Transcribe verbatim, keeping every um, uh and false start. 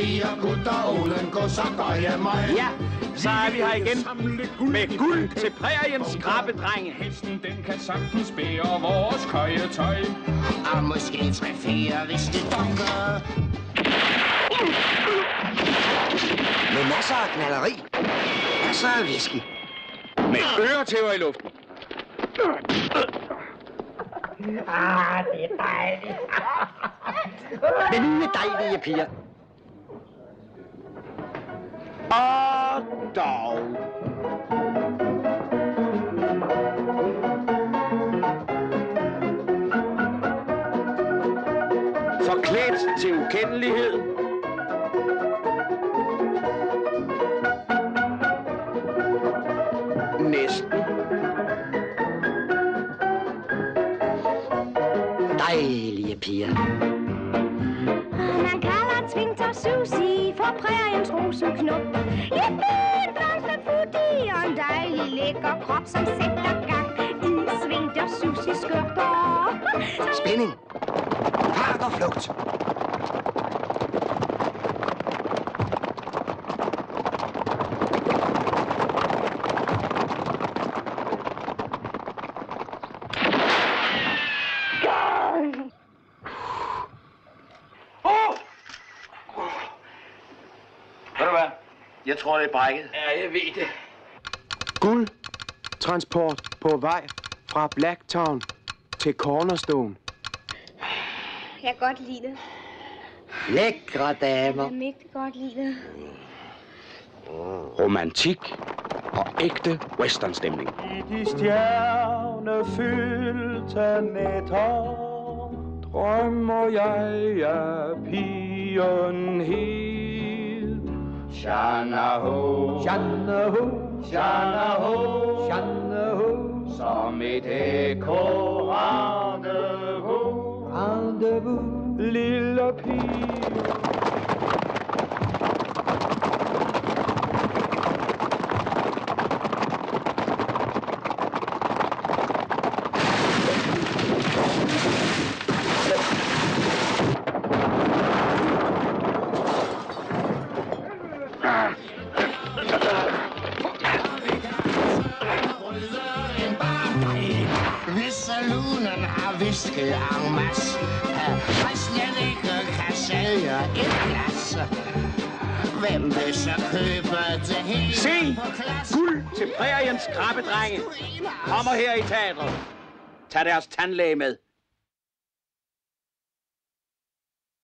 fire gutter uden gå, så går jeg mig. Ja, så er vi her igen med guld til præriens skrabedrenge. Hesten, den kan sagtens bære vores køjetøj. Og måske tre-fire, hvis det dunker. Med masser af knalleri. Masser af whisky. Med øretæver i luften. Ah, det er dejligt. Med nye dejlige piger. Og dog. Forklædt til ukendelighed. Næsten. Dejlige piger. Man kalder Twinkter Susie for præriens rosenknop. Yippie, en blomsterfutti og en dejlig lækker krop, som sætter gang i Twinkter Susie skørter. Spænding. Fart og flugt. Jeg tror, det er brækket. Ja, jeg ved det. Guld. Transport på vej fra Blacktown til Cornerstone. Jeg kan godt lide det. Lækre damer. Jeg kan mægtig godt lide det. Romantik og ægte westernstemning. I de stjernefyldte nætter drømmer jeg af pigen helt. Shana ho, Shana ho, Shana ho, Shana ho, som et ekko rendezvous. rendezvous, lille pige. Hvis salonen har visket en masse, og slet ikke kan sælge et glas, hvem vil så købe det hele Se! på klasse? Guld til præriens skrabedrenge. Kommer her i teatret. Tag deres tandlæge med.